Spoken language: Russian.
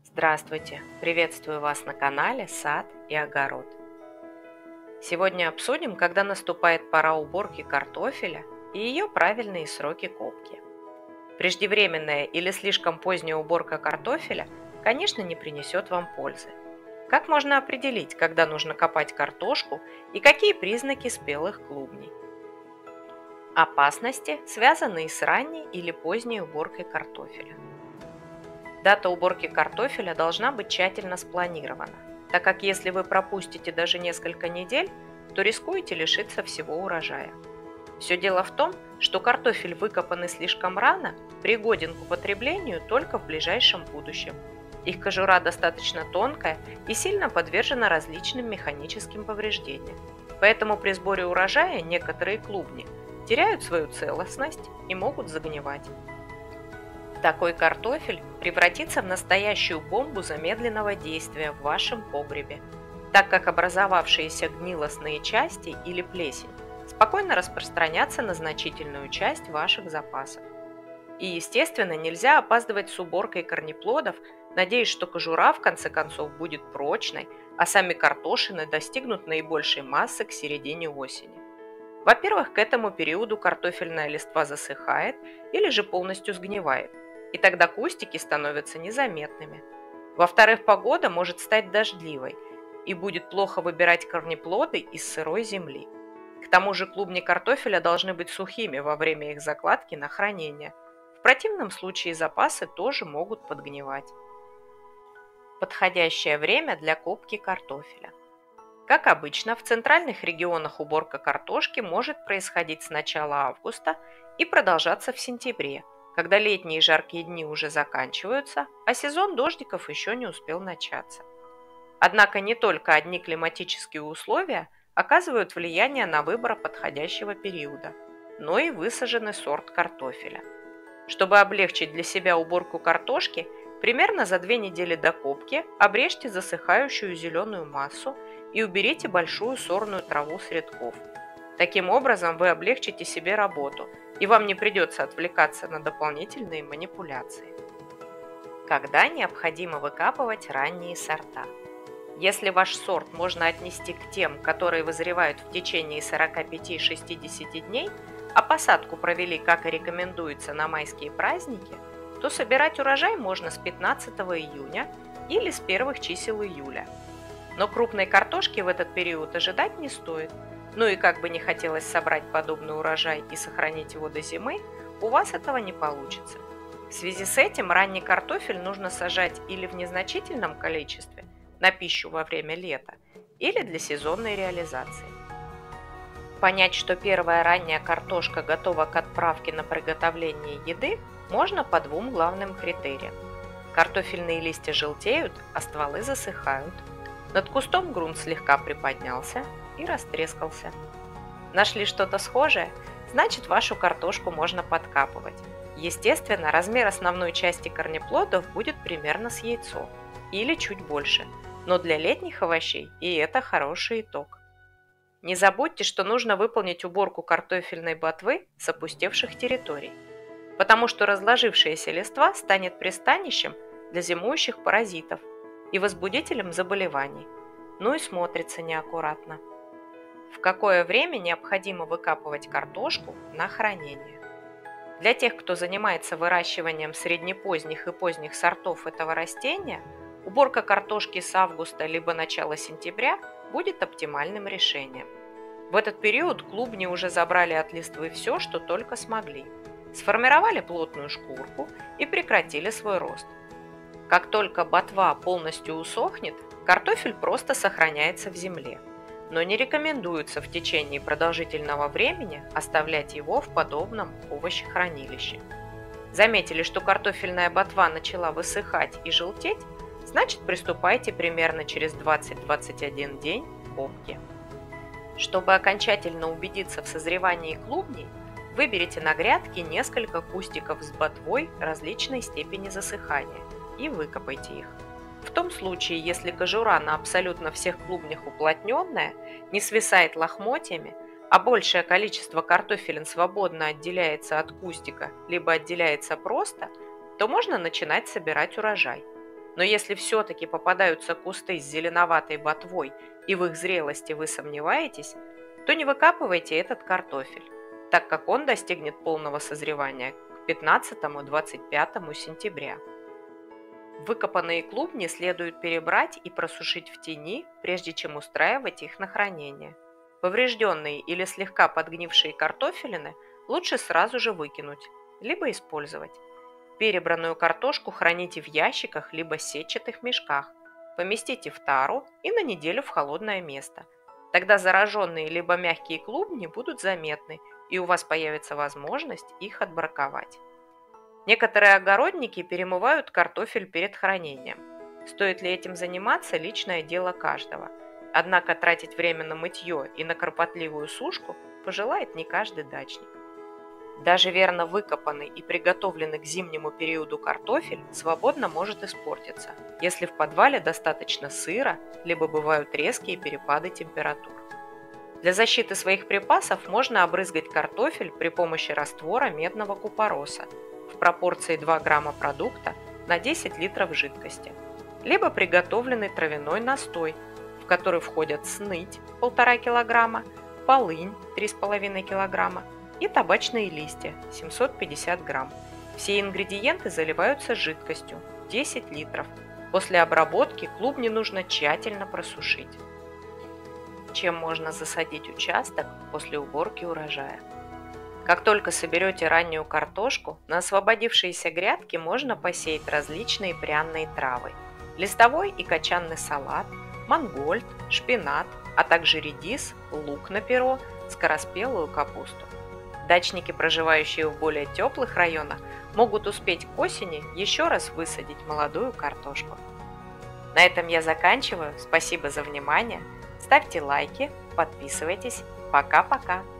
Здравствуйте! Приветствую вас на канале «Сад и огород». Сегодня обсудим, когда наступает пора уборки картофеля и ее правильные сроки копки. Преждевременная или слишком поздняя уборка картофеля, конечно, не принесет вам пользы. Как можно определить, когда нужно копать картошку и какие признаки спелых клубней? Опасности, связанные с ранней или поздней уборкой картофеля. Дата уборки картофеля должна быть тщательно спланирована, так как если вы пропустите даже несколько недель, то рискуете лишиться всего урожая. Все дело в том, что картофель, выкопанный слишком рано, пригоден к употреблению только в ближайшем будущем. Их кожура достаточно тонкая и сильно подвержена различным механическим повреждениям. Поэтому при сборе урожая некоторые клубни теряют свою целостность и могут загнивать. Такой картофель превратится в настоящую бомбу замедленного действия в вашем погребе, так как образовавшиеся гнилостные части или плесень спокойно распространятся на значительную часть ваших запасов. И, естественно, нельзя опаздывать с уборкой корнеплодов, надеясь, что кожура в конце концов будет прочной, а сами картошины достигнут наибольшей массы к середине осени. Во-первых, к этому периоду картофельная листва засыхает или же полностью сгнивает, и тогда кустики становятся незаметными. Во-вторых, погода может стать дождливой, и будет плохо выбирать корнеплоды из сырой земли. К тому же клубни картофеля должны быть сухими во время их закладки на хранение. В противном случае запасы тоже могут подгнивать. Подходящее время для копки картофеля. Как обычно, в центральных регионах уборка картошки может происходить с начала августа и продолжаться в сентябре, когда летние жаркие дни уже заканчиваются, а сезон дождиков еще не успел начаться. Однако не только одни климатические условия оказывают влияние на выбор подходящего периода, но и высаженный сорт картофеля. Чтобы облегчить для себя уборку картошки, примерно за 2 недели до копки обрежьте засыхающую зеленую массу и уберите большую сорную траву с рядков. Таким образом вы облегчите себе работу, и вам не придется отвлекаться на дополнительные манипуляции. Когда необходимо выкапывать ранние сорта? Если ваш сорт можно отнести к тем, которые вызревают в течение 45-60 дней, а посадку провели, как и рекомендуется, на майские праздники, то собирать урожай можно с 15 июня или с первых чисел июля. Но крупной картошки в этот период ожидать не стоит. Ну и как бы не хотелось собрать подобный урожай и сохранить его до зимы, у вас этого не получится. В связи с этим ранний картофель нужно сажать или в незначительном количестве на пищу во время лета, или для сезонной реализации. Понять, что первая ранняя картошка готова к отправке на приготовление еды, можно по 2 главным критериям. Картофельные листья желтеют, а стволы засыхают. Над кустом грунт слегка приподнялся и растрескался. Нашли что-то схожее? Значит, вашу картошку можно подкапывать. Естественно, размер основной части корнеплодов будет примерно с яйцо или чуть больше, но для летних овощей и это хороший итог. Не забудьте, что нужно выполнить уборку картофельной ботвы с опустевших территорий, потому что разложившаяся листва станет пристанищем для зимующих паразитов и возбудителем заболеваний, ну и смотрится неаккуратно. В какое время необходимо выкапывать картошку на хранение? Для тех, кто занимается выращиванием среднепоздних и поздних сортов этого растения, уборка картошки с августа либо начала сентября будет оптимальным решением. В этот период клубни уже забрали от листвы все, что только смогли, сформировали плотную шкурку и прекратили свой рост. Как только ботва полностью усохнет, картофель просто сохраняется в земле, но не рекомендуется в течение продолжительного времени оставлять его в подобном овощехранилище. Заметили, что картофельная ботва начала высыхать и желтеть? Значит, приступайте примерно через 20-21 день к копке. Чтобы окончательно убедиться в созревании клубней, выберите на грядке несколько кустиков с ботвой различной степени засыхания и выкопайте их. В том случае, если кожура на абсолютно всех клубнях уплотненная, не свисает лохмотьями, а большее количество картофелин свободно отделяется от кустика, либо отделяется просто, то можно начинать собирать урожай. Но если все-таки попадаются кусты с зеленоватой ботвой и в их зрелости вы сомневаетесь, то не выкапывайте этот картофель, так как он достигнет полного созревания к 15-25 сентября. Выкопанные клубни следует перебрать и просушить в тени, прежде чем устраивать их на хранение. Поврежденные или слегка подгнившие картофелины лучше сразу же выкинуть, либо использовать. Перебранную картошку храните в ящиках либо сетчатых мешках, поместите в тару и на неделю в холодное место. Тогда зараженные либо мягкие клубни будут заметны, и у вас появится возможность их отбраковать. Некоторые огородники перемывают картофель перед хранением. Стоит ли этим заниматься – личное дело каждого. Однако тратить время на мытье и на кропотливую сушку пожелает не каждый дачник. Даже верно выкопанный и приготовленный к зимнему периоду картофель свободно может испортиться, если в подвале достаточно сыра, либо бывают резкие перепады температур. Для защиты своих припасов можно обрызгать картофель при помощи раствора медного купороса в пропорции 2 грамма продукта на 10 литров жидкости, либо приготовленный травяной настой, в который входят сныть 1,5 кг, полынь 3,5 кг и табачные листья 750 грамм. Все ингредиенты заливаются жидкостью 10 литров. После обработки клубни нужно тщательно просушить. Чем можно засадить участок после уборки урожая? Как только соберете раннюю картошку, на освободившиеся грядки можно посеять различные пряные травы: листовой и кочанный салат, мангольд, шпинат, а также редис, лук на перо, скороспелую капусту. Дачники, проживающие в более теплых районах, могут успеть к осени еще раз высадить молодую картошку. На этом я заканчиваю. Спасибо за внимание. Ставьте лайки, подписывайтесь. Пока-пока.